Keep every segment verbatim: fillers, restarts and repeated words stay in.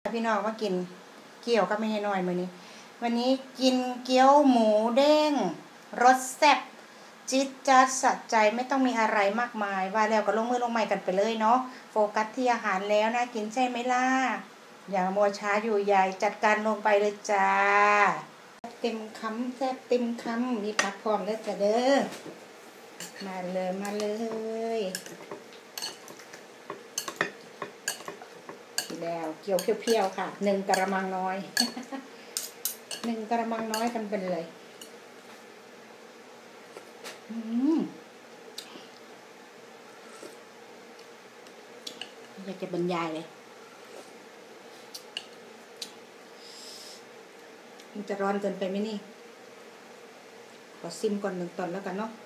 พี่น้องมากินเกี๊ยวกับแม่น้อยมื้อนี้วันนี้กินเกี๊ยวหมูเด้งรสแซ่บจิ๊ดจ๊าดสะใจไม่ต้องมีอะไรมากมายว่าแล้วก็ลงมือลงไม้กันไปเลยเนาะโฟกัสที่อาหารแล้วนะกินใช่ไหมล่ะอย่ามัวช้าอยู่ใหญ่จัดการลงไปเลยจ้าเต็มคำแซ่บเต็มคำมีผักพร้อมแล้วจ้ะเด้อมาเลยมาเลยแล้วเกี๊ยวเพียวๆค่ะหนึ่งกระมังน้อย หนึ่งกระมังน้อยกันเป็นเลยอืมอยากจะบรรยายเลยมันจะร้อนเกินไปไหมนี่ขอซิมก่อนหนึ่งตอนแล้วกันเนาะ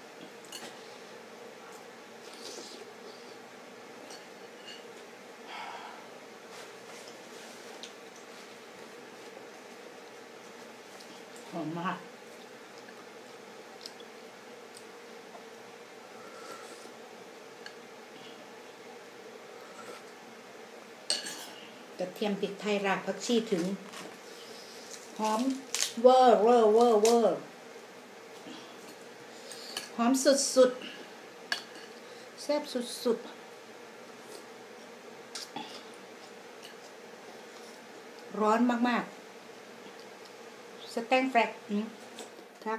หอมมากกระเทียมพริกไทยรากผักชีถึงหอมเวอร์เวอร์เวอร์เวอร์หอมสุดๆแซ่บสุดๆร้อนมากๆสแตงแฟรกทัก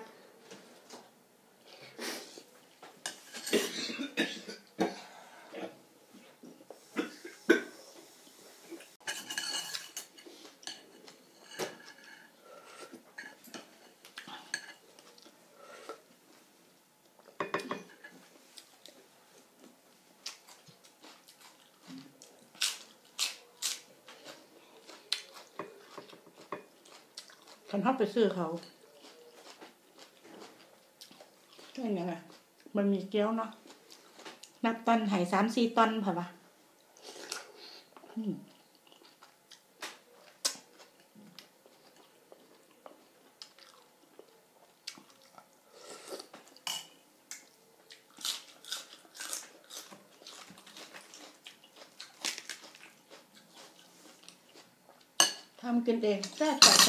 ฉันชอบไปซื้อเขาเป็นยังไงมันมีเกี๊ยวเนาะนับตอนหายสามสี่ตอนผ่านปะทำกินเองแซ่บใจ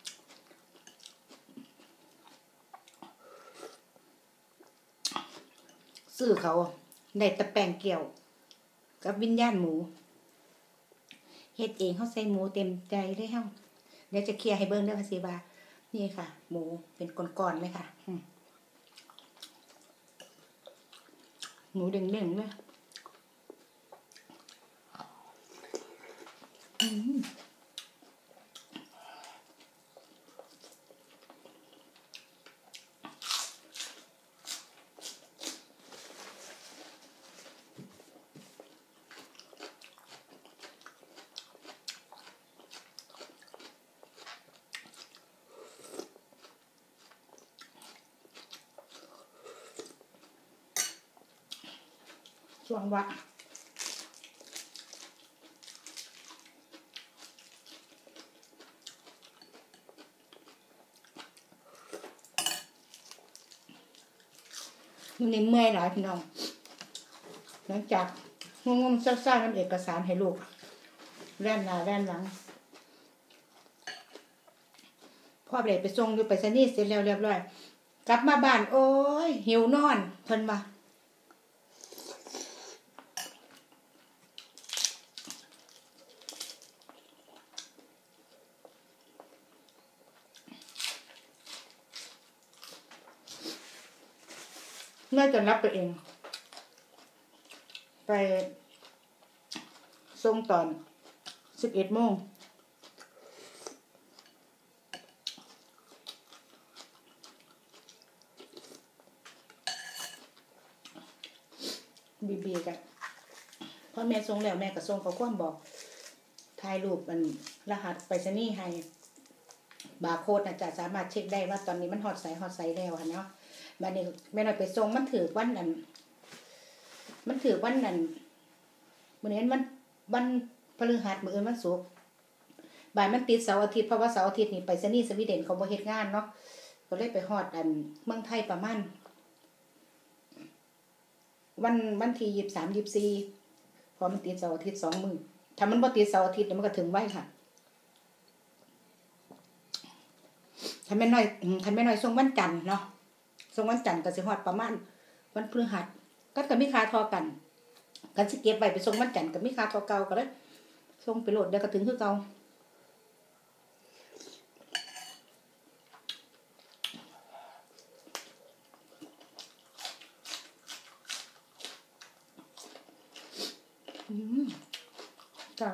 ซื้อเขาได้ตะแป้งเกี่ยวกับวิญญาณหมูเฮ็ดเองเขาใส่หมูเต็มใจเลยเฮาเดี๋ยวจะเคลียร์ให้เบิ่งเด้อค่ะสิว่านี่ค่ะหมูเป็นก้อนๆเลยค่ะหมูเด้งๆเลยอืมช่วงวะมันนี่เมื่อยหลายพี่น้องหลังจากงงๆซ่าๆนำเอกสารให้ลูกแว่นหน้าแว่นหลังพ่อไปไปส่งอยู่ไปสนีย์เสร็จแล้วเรียบร้อยกลับมาบ้านโอ้ยหิวนอนเพิ่นว่าเมื่อจะรับไปเองไปส่งตอนสิบเอ็ดโมงบีบีกันพอแม่ส่งแล้วแม่ก็ส่งข้อความบอกถ่ายรูปมันรหัสไปรษณีย์ให้บาร์โค้ดน่ะจะสามารถเช็คได้ว่าตอนนี้มันฮอดไสฮอดไสแล้วค่ะเนาะบัดนี้แม่น้อยไปส่งมันถือวันนั้นมันถือวันนั้นมื้อนี้มันวันพฤหัสมื้ออื่นวันศุกร์บ่ายมันติดเสาร์อาทิตย์เพราะว่าเสาร์อาทิตย์นี่ไปรษณีย์สวีเดนเขาบ่เฮ็ดงานเนาะก็เลยไปฮอดอันเมืองไทยประมาณวันวันที่ยี่สิบสาม ยี่สิบสี่พอมันติดเสาร์อาทิตย์สองมื้อถ้ามันบ่ติดเสาร์อาทิตย์มันก็ถึงไว้ค่ะถ้าแม่น้อยถ้าแม่น้อยส่งวันจันทร์เนาะส่งวันจันทร์ก็สิฮอดประมาณวันพฤหัสก็ก็มีค่าทอกันกันสิเก็บไว้ไปส่งวันจันทร์ก็มีค่าทอเก่าก็เลยส่งไปโหลดเดี๋ยวก็ถึงคือเก่าอืมจ้ะ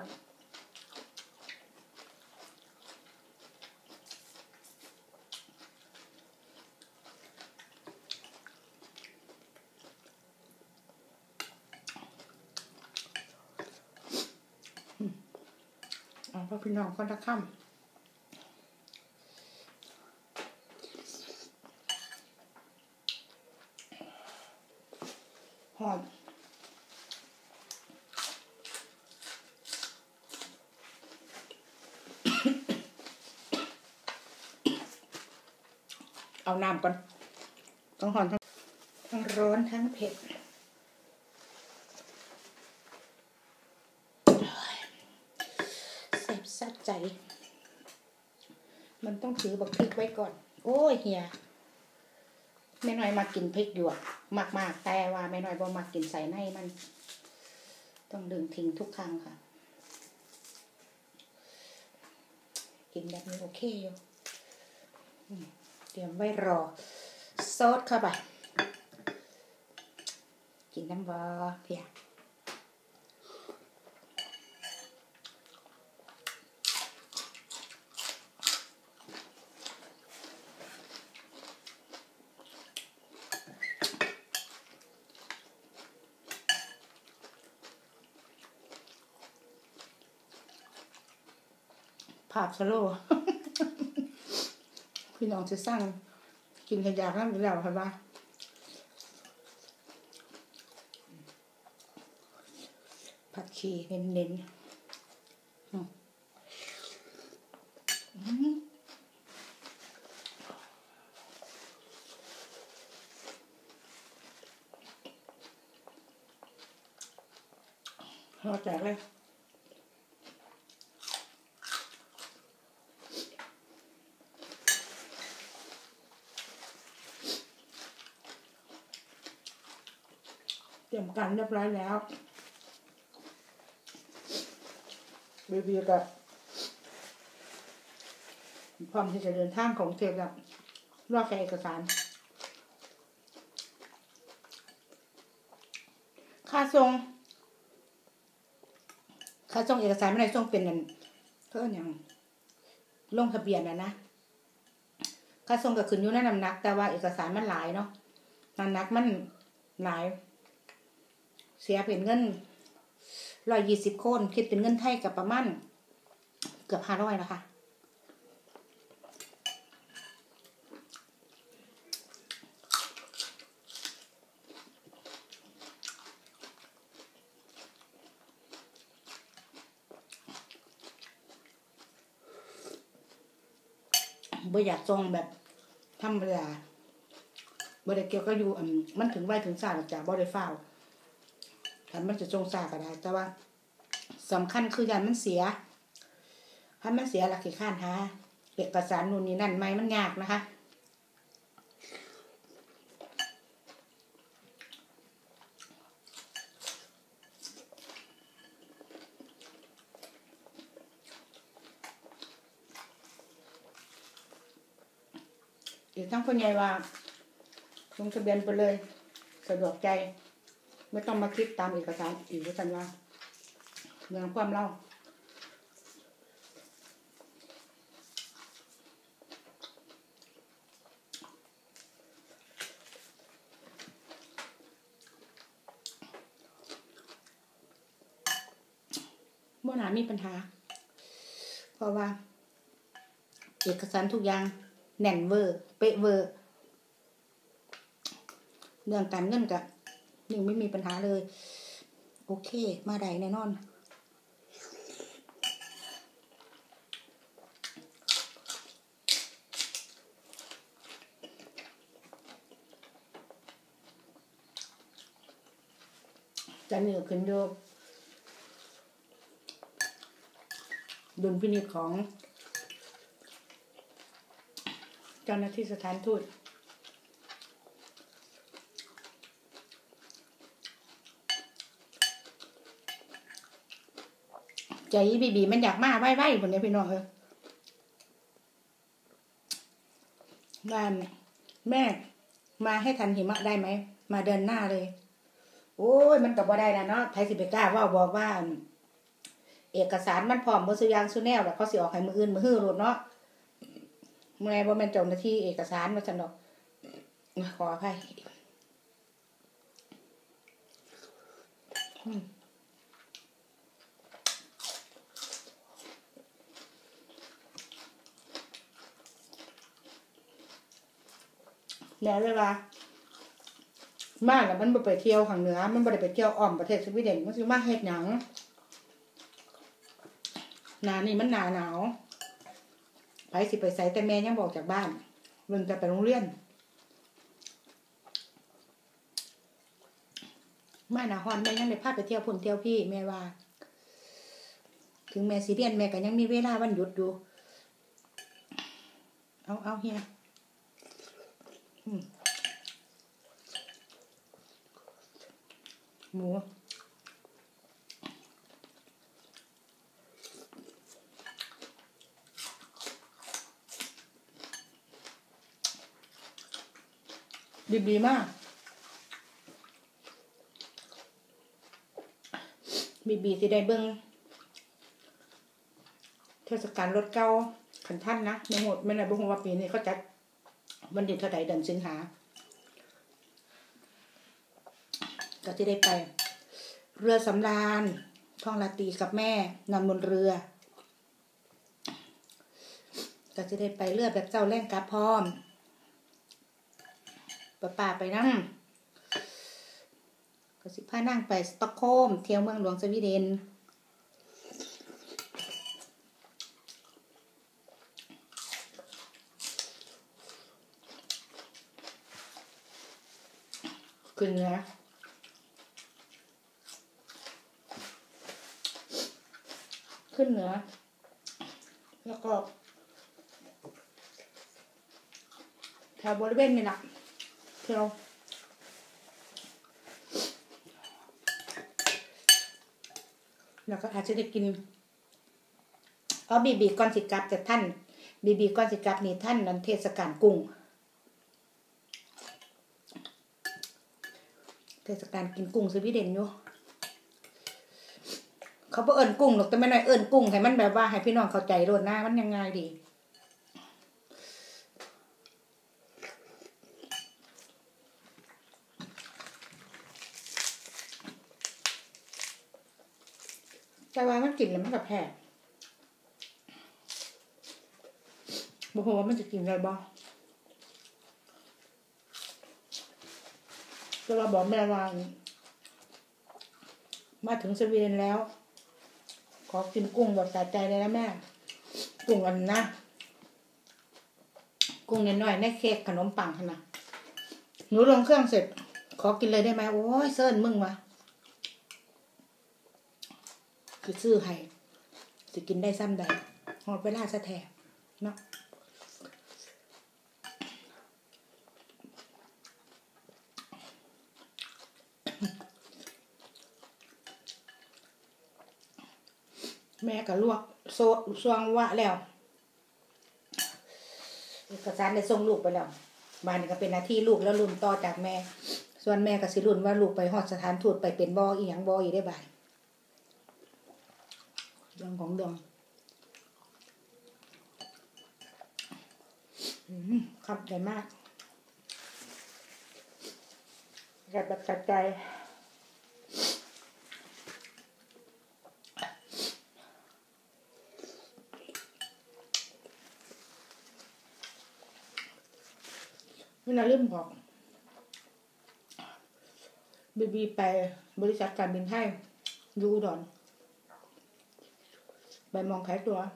เอาพ่อพี่น้องคนละคำหอมเอาน้ำก่อนต้องหอนทั้งทั้งร้อนทั้งเผ็ดแซ่บซัดใจมันต้องถือบักพริกไว้ก่อนโอ้ยเฮียแม่น้อยมากินพริกหยวกมากๆแต่ว่าแม่น้อยบ่มากินใส่ในมันต้องดึงทิ้งทุกครั้งค่ะกินแบบนี้โอเคอยู่เตรียมไว้รอซอสเข้าไปกินน้ำบอเพียภาพสโลว์ พี่น้องจะสร้างกินขยะนั่นหรือเปล่าครับว่าผัดชีเน้นๆรอแจกเลยเตรียมการเรียบร้อยแล้วบีบีกับพร้อมที่จะเดินทางของเทปแล้วรอแค่เอกสารค่าส่งค่าส่งเอกสารไม่ได้ส่งเป็นเงินเท่าอย่างลงทะเบียนนะนะค่าส่งก็ขึ้นอยู่ในน้ำหนักแต่ว่าเอกสารมันหลายเนาะน้ำหนักมันหลายเสียเป็นเงินร้อยยี่สิบคนคิดเป็นเงินไทยกับประมาณเกือบห้าร้อยนะคะบ่อยากส่งแบบธรรมดาบ่ได้เกี่ยวกับอยู่มันถึงไว้ถึงศาลหรอกจ้ะบ่ได้ฟ้าวถ้ามันจะส่งช้าก็ได้แต่ว่าสำคัญคือยานมันเสียถ้ามันเสียหลักขี้ข้านหาเอกสารนู่นนี่นั่นไม่มันยากนะคะอีกทั้งคนใหญ่ว่าลงทะเบียนไปเลยสะดวกใจไม่ต้องมาคิดตามเอกสารอีกด้วยกันว่าเรื่องความเล่าเมื่อหนามีปัญหาเพราะว่าเอกสารทุกอย่างแน่นเวอร์เป๊ะเวอร์เรื่องการเงินกับยังไม่มีปัญหาเลยโอเคมาได้แน่นอนจะเหนือขึ้นดูดุลพินิจของเจ้าหน้าที่สถานทูตใจบีบีมันอยากมาไหว้ไหว้บนนี้พี่น้องเออบ้านแม่มาให้ทันหิมะได้ไหมมาเดินหน้าเลยโอ้ยมันกับว่าได้นะเนาะไทยสิบเอ็ดกล้าว่าบอกว่าเอกสารมันพร้อมมือสุยางสุแนวแล้วเขาสิออกให้มืออื่นมือหื้อรถเนาะเมื่อไงว่ามันเจ้าหน้าที่เอกสารมาสนอกขออภัยแล้วเลยว่ามาแล้วมันบ่ไปเที่ยวข้างเหนือมันบ่ได้ไปเที่ยวอ้อมประเทศสวีเดนมันสิมาเฮ็ดหยังหน้านี่มันหน้าหนาวไปสิไปไสแต่แม่ยังบอกจากบ้านเบิ่งแต่ไปโรงเรียนมาหน้าร้อนแม่ยังได้พาไปเที่ยวพุ่นเที่ยวพี่แม่ว่าถึงแม่สิเรียนแม่ก็ยังมีเวลาวันหยุดอยู่เอาเอาเฮียอืมหมูดีดีมากบีบีสิได้เบิ่งเทศกาลรถเก่าขันท่านนะในหมดไม่ได้บ่ฮู้ว่าปีนี้เขาจัดวันเดือนเท่าใดเดือนสิงหาก็จะได้ไปเรือสำราญท่องราตรีกับแม่นอนบนเรือก็จะได้ไปเรือแบบเจ้าแล่นกลับพร้อมป้าป่าไปนั่งก็สิพานั่งไปสต็อกโฮล์มเที่ยวเมืองหลวงสวีเดนขึ้นเหนือขึ้นเหนือแล้วก็แถวบริเวณนี้นะเที่ยวแล้วก็อาจจะได้กินอ๋อบีบีก้อนสิกับจากท่านบีบีก้อนสิกับนี่ท่านนันเทศกาลกุ้งเทศกาลกินกุ้งสวีเดนอยู่เขาบ่เอิ้นกุ้งหรอกแต่ไม่น้อยเอิ้นกุ้งให้มันแบบว่าให้พี่น้องเข้าใจโลดนะมันยังไงดีแต่ว่ามันกินแล้วมันก็แพ้บ่ฮู้ว่ามันจะกินได้บ่แต่ว่าบอกแม่ว่ามาถึงสวีเดนแล้วขอกินกุ้งแบบสะใจเลยนะแม่กุ้งอันนะกุ้งน้อยๆในเค้กขนมปังขนาดหนูลงเครื่องเสร็จขอกินเลยได้ไหมโอ้ยเซิร์นมึงวะคือซื้อให้จะกินได้ซ้ำใดหอดเวลาซะแท้เนาะแม่ก็ลวกโซซวงวะแล้วเอกสารได้ส่งลูกไปแล้วบ้านนี้ก็เป็นหน้าที่ลูกแล้วรุ่นต่อจากแม่ส่วนแม่ก็สิรุ่นว่าลูกไปฮอดสถานทูตไปเป็นบ่อีหยังบ่อีได้บ่ายเรื่องของดวงอืมครับใหญ่มากแบบแบบจัดใจไม่น่าลืมบอกบีบีไปบริษัทการบินไทยอยู่อุดรไปมองขายตัว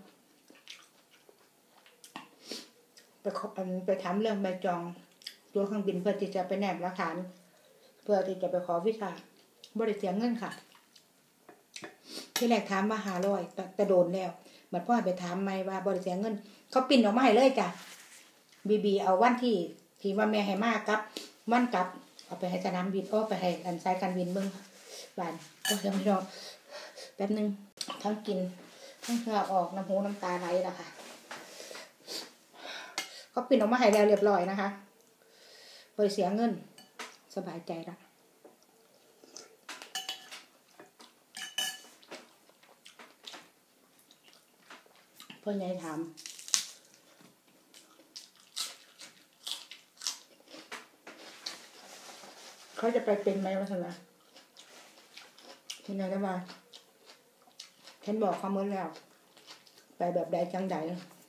ไปไปถามเรื่องใบจองตัวเครื่องบินเพื่อที่จะไปแนบหลักฐานเพื่อที่จะไปขอวีซ่าบริเสียเงินค่ะที่แรกถามมาหาร้อยแต่โดนแล้วบัดพ่อไปถามไม่ว่าบริเสียเงินเขาปิ้นออกมาให้เลยจ้ะบีบีเอาวันที่ที่ว่าแม่ให้มากกับวันกลับเอาไปให้สนามบินโอ้ไปให้อันสายการบินเบิ่งบ้านก็ยังไม่รอแป๊บนึงทั้งกินทั้งเหงื่อออกน้ำหูน้ำตาไหลแล้วค่ะเขาปิ้นออกมาให้แล้วเรียบร้อยนะคะบริเสียเงินสบายใจละพ่อใหญ่ถามเขาจะไปเป็นไหมวะท่านล่ะที่ไหนได้มาฉันบอกเขาเมื่อแล้วไปแบบใดจังใด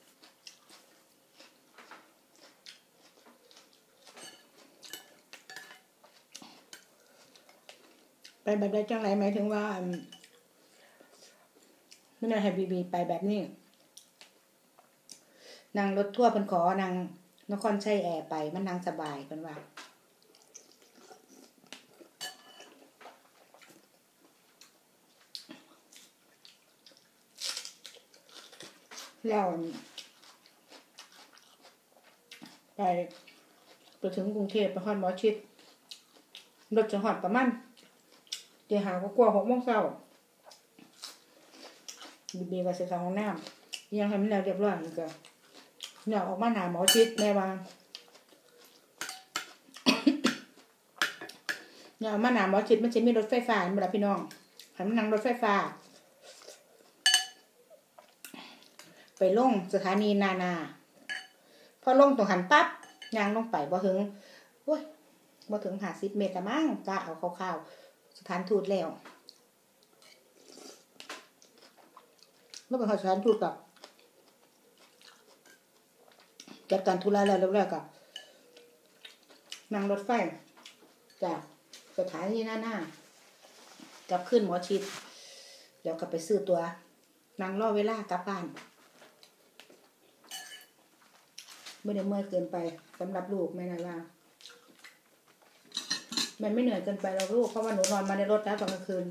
ไปแบบใดจังไรหมายถึงว่าไม่น่าให้บีบีไปแบบนี้นั่งรถทั่วเป็นขอนั่งนครชัยแอร์ไปมันนั่งสบายเป็นว่าแล้วไปไปถึงกรุงเทพไปฮอดหมอชิดรถจะฮอดประมาณเดี๋ยวหาก็กลัวหกโมงเช้าบีบีก็เสร็จเข้าห้องน้ำยังให้มันแล้วเรียบร้อยอีกก็เนี่ยออกมาหาหมอชิดแม่ว่าเนี่ยมาหาหมอชิดมันจะมีรถไฟฟ้าเวลาพี่น้องให้มันนั่งรถไฟฟ้าไปลงสถานีนานาพอลงตรงหันปั๊บยางลงไปบ่ถึงโอ้ยบ่ถึงห้าสิบเมตรละมั้งกะเอาคร่าวๆสถานทูตแล้วเมื่อไปเข้าสถานทูตกับจัดการธุระแล้วเรียบร้อยกับนั่งรถไฟจากสถานีนานากับขึ้นหมอชิดแล้วก็ไปซื้อตัวนั่งรอเวลากลับบ้านไม่ได้เมื่อยเกินไปสำหรับลูกแม่นาว่ามันไม่เหนื่อยเกินไปเราลูกเพราะว่าหนูนอนมาในรถแล้วตอนกลางคืน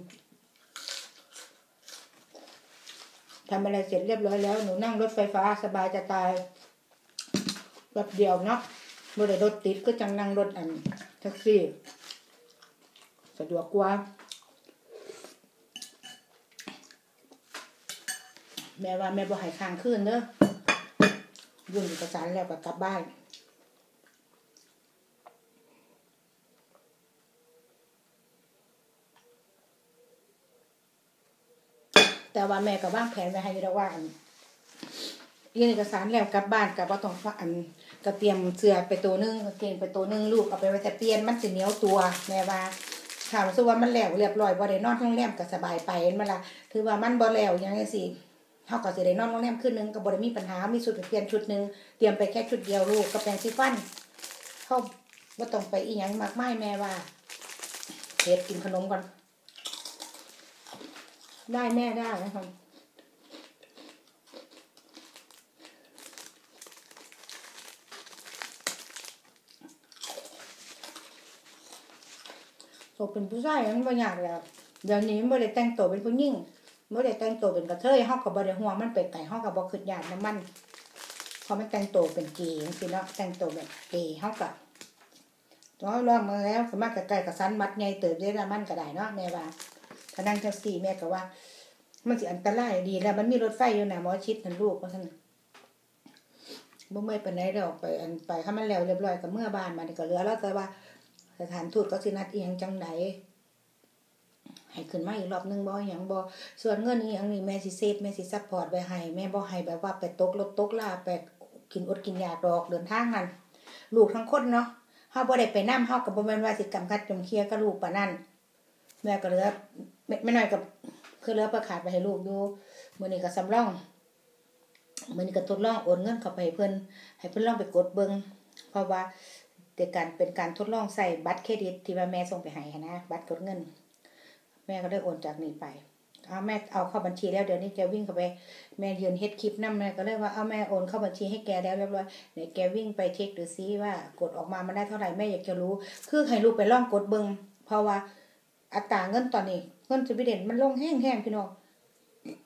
ทำอะไรเสร็จเรียบร้อยแล้วหนูนั่งรถไฟฟ้าสบายจะตายแบบเดียวเนาะไม่ได้รถติดก็จังนั่งรถอันแท็กซี่สะดวกกว่าแม่ว่าแม่บ่ให้ค้างคืนเด้อยื่นเอกสารแล้วก็กลับบ้านแต่ว่าแม่ก็วางแผนไว้ให้แล้วว่ายื่นเอกสารแล้วกลับบ้านก็บ่ต้องอันก็เตรียมเสื้อไปตัวนึงกางเกงไปตัวนึงลูกเอาไปไว้แต่เปลี่ยนมันสิเหนียวตัวแม่ว่าถ้ารู้สึกว่ามันแล้วเรียบร้อยบ่ได้นอนโรงแรมก็สบายไปเห็นมั้ยล่ะถือว่ามันบ่แล้วอย่างจังซี่เฮาก็สิได้นอนโรงแรมคืนนึงก็บ่ได้มีปัญหามีชุดไปเปลี่ยนชุดนึงเตรียมไปแค่ชุดเดียวลูกกับแปรงสีฟันเฮาบ่ต้องไปอีหยังมากมายแม่ว่าเฮ็ดกินขนมก่อนได้แม่ได้นะคะโตเป็นผู้ชายมันบ่ยากแล้วเดี๋ยวนี้มันบ่ได้แต่งตัวเป็นผู้หญิงบ่ได้แต่งตัวเป็นกระเทยเฮาก็บ่ได้ห่วงมันไปไกลเฮาก็บ่คิดยากนำมันพอมันแต่งตัวเป็นเกย์จังซี่เนาะแต่งตัวแบบเกย์เฮาก็ต้องลองมาแล้วสมัครใกล้ๆกับสันมัดใหญ่เติบได้ละมันก็ได้เนาะแม่ว่าถ้านั่งแท็กซี่แม่ก็ว่ามันสิอันตรายดีแล้วมันมีรถไฟอยู่น่ะหมอชิดนั่นลูกว่าซั่นบ่เมื่อยปานใดดอกไปอันไปถ้ามันแล้วเรียบร้อยก็เมื่อบ้านมานี่ก็เหลือแล้วแต่ว่าสถานทูตก็สินัดอีหยังจังได๋ให้ขึ้นมาอีกรอบนึงบ่หยังบ่ส่วนเงินอีหยังนี่แม่สิเซฟแม่สิซัพพอร์ตไว้ให้แม่บ่ให้แบบว่าไปตกรถตกลาไปกินอดกินยาดอกเดินทางนั่นลูกทั้งคนเนาะเฮาบ่ได้ไปนำเฮาก็บ่แม่นว่าสิกำกัดจมเคลียร์กับลูกปานนั้นแม่ก็เหลือไม่น้อยกับคือเหลือประขาดไปให้ลูกอยู่มื้อนี้ก็สำรองมื้อนี้ก็ทดลองโอนเงินเข้าไปให้เพิ่นให้เพิ่นลองไปกดเบิ่งเพราะว่าแต่การเป็นการทดลองใส่บัตรเครดิตที่ว่าแม่ส่งไปให้นะบัตรกดเงินแม่ก็ได้โอนจากนี้ไปเอาแม่เอาเข้าบัญชีแล้วเดี๋ยวนี้แกวิ่งเข้าไปแม่ยืนเฮ็ดคลิปนำแม่ก็เลยว่าเอาแม่โอนเข้าบัญชีให้แกแล้วเรียบร้อยเดี๋ยวแกวิ่งไปเช็คดูซิว่ากดออกมามันได้เท่าไหร่แม่อยากจะรู้คือให้ลูกไปลองกดเบิ่งเพราะว่าอัตราเงินตอนนี้เงินสวีเดนมันลงแห้งๆพี่น้อง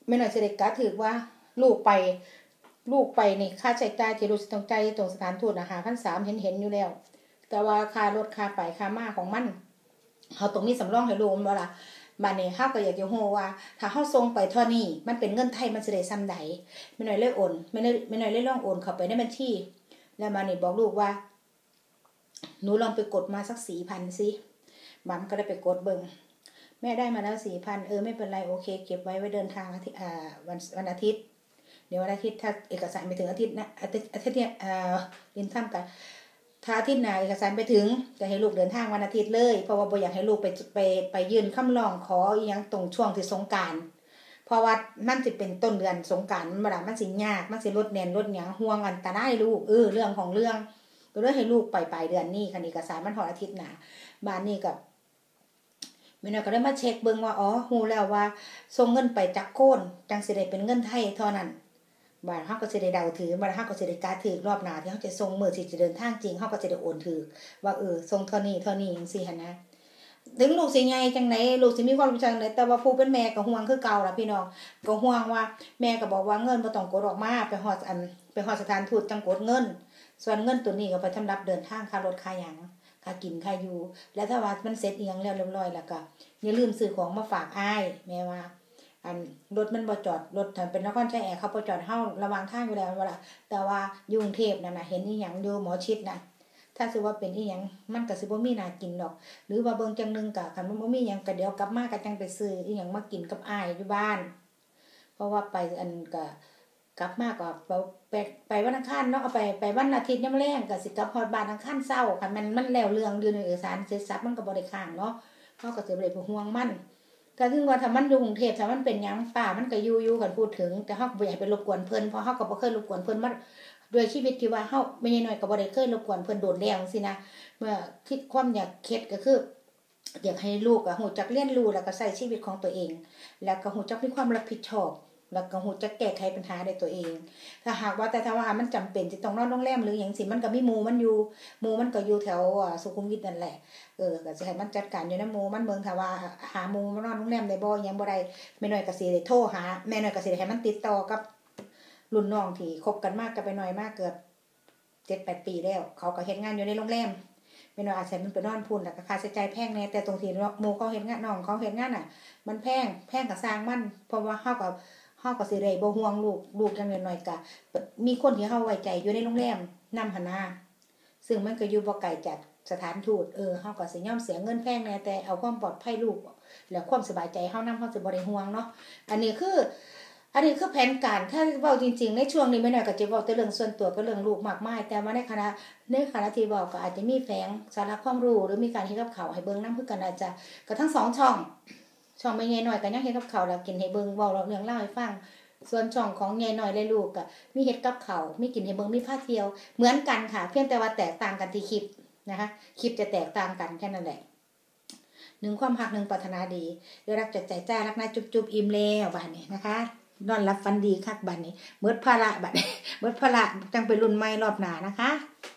ไม่หน่อยสิได้กะถือว่าลูกไปลูกไปนี่ค่าใช้จ่ายที่ลูกต้องจ่ายตรงสถานทูตนะหาพันสามเห็นเห็นอยู่แล้วแต่ว่าค่ารถค่าไปค่ามาของมันเขาตรงนี้สำรองให้ลูกมันบ่ล่ะบัดนี้เฮาก็อยากจะฮู้ว่าถ้าเฮาส่งไปเท่านี้มันเป็นเงินไทยมันสิได้ส่ำใดไม่หน่อยเลยโอนไม่ได้ไม่หน่อยเลยลองโอนเข้าไปในบัญชีแล้วมานี่บอกลูกว่าหนูลองไปกดมาสัก สี่พัน สิบัมก็ได้ไปกดเบิ่งแม่ได้มาแล้ว สี่พัน เออไม่เป็นไรโอเคเก็บไว้ไว้เดินทางอาทิตย์อ่าวันวันอาทิตย์เดี๋ยววันอาทิตย์ถ้าเอกสารไปถึงอาทิตย์นะอาทิตย์อาทิตย์เนี่ยเอ่อเรียนทำกันถ้าอาทิตย์หน้าเอกสารไปถึงจะให้ลูกเดินทางวันอาทิตย์เลยเพราะว่าบ่อยากให้ลูกไปไปไปยื่นคำร้องขออีหยังตรงช่วงที่สงกรานต์เพราะว่ามันสิเป็นต้นเดือนสงกรานต์มันบ่ล่ะมันสิยากมันสิลดแน่นลดหยังห่วงอันตรายลูกเออเรื่องของเรื่องก็เลยให้ลูกไปปลายเดือนนี้คันเอกสารมันฮอดอาทิตย์หน้าบ้านนี้ก็แม่น้อยก็ได้มาเช็คเบิ่งว่าอ๋อฮู้แล้วว่าส่งเงินไปจักโคนจังสิได้เป็นเงินไทยเท่านั้นบ่าเฮาก็สิได้เดาถือบ่าเฮาก็สิได้กาถือรอบหน้าที่เฮาจะส่งมื้อที่จะเดินทางจริงเฮาก็สิได้โอนถือว่าเออส่งเท่านี้เท่านี้จังซี่หั่นนะถึงลูกสิใหญ่จังได๋ลูกสิมีความรู้จังได๋แต่ว่าผู้เป็นแม่ก็ห่วงคือเก่าล่ะพี่น้องก็ห่วงว่าแม่ก็บอกว่าเงินบ่ต้องกดออกมาไปฮอดอันไปฮอดสถานทูตจังกดเงินส่วนเงินตัวนี้ก็ไปสำหรับเดินทางค่ารถค่าหยังค่ากินค่าอยู่แล้วถ้าว่ามันเสร็จอีหยังแล้วเรียบร้อยแล้วก็อย่าลืมซื้อของมาฝากอ้ายแม่ว่าอันรถมันบ่จอดรถถ้าเป็นนครชัยแอร์เขาบ่จอดเฮาระวังทางอยู่แล้วว่าล่ะแต่ว่าอยู่กรุงเทพนั่นน่ะเห็นอีหยังอยู่หมอชิดน่ะถ้าสิว่าเป็นอีหยังมันก็สิบ่มีน่ากินดอกหรือว่าเบิ่งจังนึงก็คันมันบ่มีหยังก็เดี๋ยวกลับมาก็จังไปซื้ออีหยังมากินกับอ้ายอยู่บ้านเพราะว่าไปอันก็กลับมาก็ไปไปวันอังคารเนาะเอาไปไปวันอาทิตย์ยามแลงก็สิกลับฮอดบ้านอังคารเช้าคันมันมันแล้วเรื่องอยู่ในเอกสารเสร็จสับมันก็บ่ได้ค้างเนาะเฮาก็สิบ่ได้ไปห่วงมันก็ถึงว่าถ้ามันอยู่กรุงเทพถ้ามันเป็นหยังป้ามันก็อยู่ๆกันพูดถึงแต่เฮาก็บ่อยากไปรบกวนเพิ่นเพราะเฮาก็บ่เคยรบกวนเพิ่นมาด้วยชีวิตที่ว่าเฮาแม่ใหญ่น้อยก็บ่ได้เคยรบกวนเพิ่นโดนแล้วจังซี่นะเมื่อคิดความอยากเฮ็ดก็คืออยากให้ลูกอ่ะฮู้จักเรียนรู้แล้วก็ใช้ชีวิตของตัวเองแล้วก็ฮู้จักมีความรับผิดชอบแล้วก็ฮู้จักแก้ไขปัญหาได้ตัวเองถ้าหากว่าแต่ถ้าว่ามันจำเป็นสิต้องนอนโรงแรมหรือหยังสิมันก็มีหมู่มันอยู่หมู่มันก็อยู่แถวสุขุมวิทนั่นแหละเออก็สิให้มันจัดการอยู่นำหมู่มันเบิ่งถ้าว่าหาหมู่มานอนโรงแรมได้บ่ยังบ่ได้แม่น้อยก็สิได้โทรหาแม่น้อยก็สิได้ให้มันติดต่อกับรุ่นน้องที่คบกันมาก็ไปน้อยมากเกือบ เจ็ดแปด ปีแล้วเขาก็เฮ็ดงานอยู่ในโรงแรมแม่น้อยอาจสิมันไปนอนพุ่นแล้วก็ค่าใช้จ่ายแพงแน่แต่ตรงที่หมู่เขาเฮ็ดงานน้องเขาเฮ็ดงานน่ะมันแพงแพงก็สร้างมันเพราะว่าเฮาก็เฮาก็สิได้บ่ห่วงลูกลูกจังน้อยๆก็มีคนที่เฮาไว้ใจอยู่ในโรงแรมนำหั่นนะซึ่งมันก็อยู่บ่ไกลจากสถานทูตเออเฮาก็สิยอมเสียเงินแพงแน่แต่เอาความปลอดภัยลูกแล้วความสบายใจเฮานำเฮาสิบ่ได้ห่วงเนาะอันนี้คืออันนี้คือแผนการถ้าเว้าจริงๆในช่วงนี้แม่น้อยก็จะเว้าแต่เรื่องส่วนตัวกับเรื่องลูกมากมายแต่ว่าในคณะในคณะที่เว้าก็อาจจะมีแฝงสาระความรู้หรือมีการเฮ็ดกับข้าวให้เบิ่งนำคือกันอาจจะก็ทั้งสองช่องช่องแม่ใหญ่น้อยก็ยังเฮ็ดกับข้าวแล้วกินให้เบิ่งเว้าเรื่องเล่าให้ฟังส่วนช่องของใหญ่น้อยและลูกก็มีเฮ็ดกับข้าวมีกินให้เบิ่งมีพาเที่ยวเหมือนกันค่ะเพียงแต่ว่าแตกต่างกันที่คลิปนะคะคลิปจะแตกต่างกันแค่นั้นแหละหนึ่งความรักหนึ่งปรารถนาดีด้วยรักจากใจจ้ารักนะจุ๊บๆอิ่มแล้วบัดนี้นะคะนอนรับฝันดีคักบัดนี้เบิดภาระบัดนี้เบิดภาระจังไปรุ่นใหม่รอบหน้านะคะ